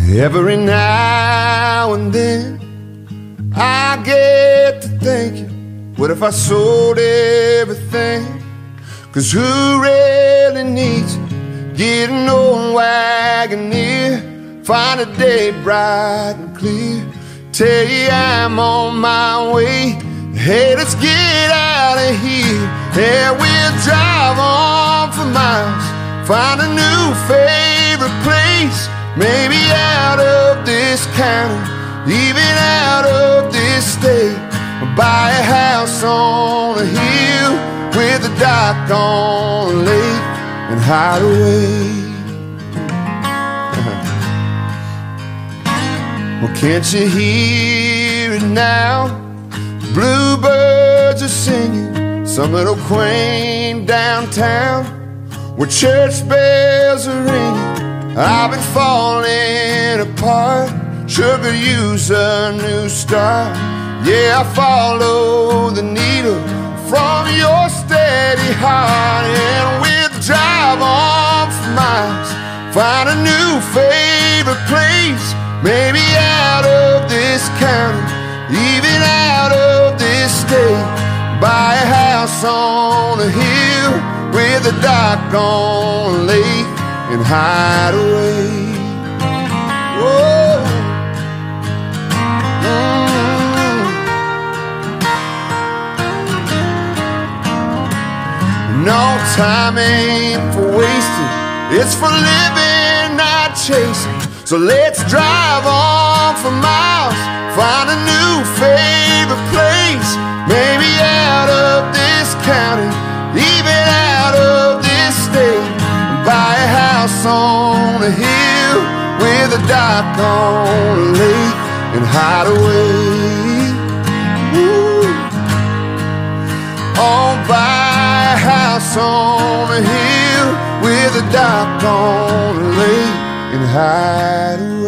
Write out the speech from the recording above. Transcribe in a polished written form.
Every now and then I get to thinking, what if I sold everything? 'Cause who really needs it? Get an old wagoneer, find a day bright and clear, tell you I'm on my way. Hey, let's get out of here. Yeah, we'll drive on for miles, find a new favorite place, maybe out of this county, even out of this state. Buy a house on a hill with a dock on a lake and hide away. Well, can't you hear it now? Bluebirds are singing some little quaint downtown where church bells are ringing. I've been falling apart, sure could use a new start. Yeah, I follow the needle from your steady heart, and we'll drive on for miles, find a new favorite place, maybe out of this county, even out of this state. Buy a house on a hill with a dock on a lake and hide away. Whoa. No, time ain't for wasting, it's for living, not chasing. So let's drive on for miles, find a new favorite place, maybe out of this county, even out of this state. Buy a house on a hill with a dock on a lake and hide away. Woo. Oh, buy a house on a hill with a dock on a lake and hide away.